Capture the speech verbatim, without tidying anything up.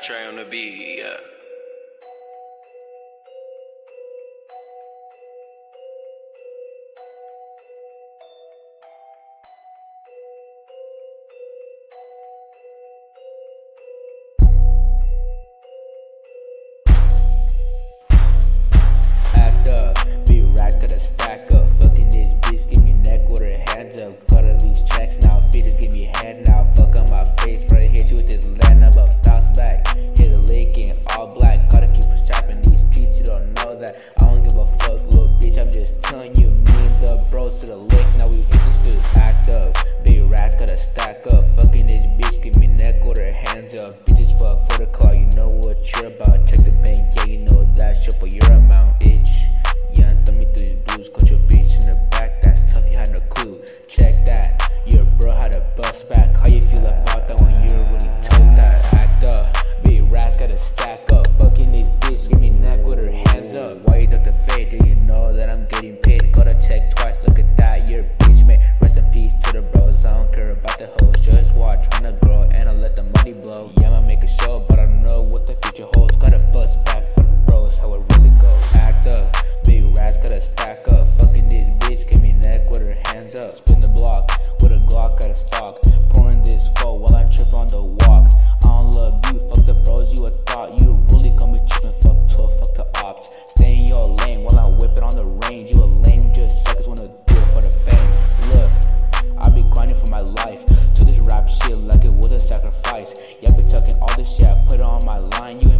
Trey on the beat, yeah. Act up, be racks, gotta stack up. Fucking this bitch, give me neck with her hands up. Cut all these checks now, bitches give me head now. Fuck on my face, right hit you with this land up, bounce back. Hit a lick in all black, gotta keep strapping these streets, you don't know that. I don't give a fuck, little bitch, I'm just telling you. Me and the bros to the lick, now we hit the stoop. Act up, big racks, gotta stack up. Fucking this bitch, give me neck with her hands up. Bitches fuck for the clout, you know what you're about. Check the bank, yeah, you know that shit, but your amount, bitch. Yeah, throw me through these blues, got your bitch in the back, that's tough, you had no clue. Check that, your bro had a bust back. How you feel about that when you really told that? Act up, big racks gotta stack up. Fucking this bitch, give me neck with her hands up. Why you duck the fade? Do you know that I'm getting paid? Gotta check twice, look at that, you're a bitch, man. Rest in peace to the bros, I don't care about the hoes. Just watch, tryna grow, and I let the money blow. Yeah, I'ma make a show, but I don't know what the future holds. Gotta bust back for the bros, how it really goes. Act up, big racks gotta stack up. Fucking this bitch, give me neck with her hands up. Spin the block with a Glock at a stock. Pouring this foe while I trip on the walk. I don't love you, fuck the bros, you a thought. You really gon' be trippin', fuck twelve, fuck the ops. Stay in your lane while I whip it on the range. You a lame, just suckers wanna do it for the fame. Look, I be grinding for my life. To this rap shit like it was a sacrifice. Yeah, I be talking all this shit, I put it on my line. You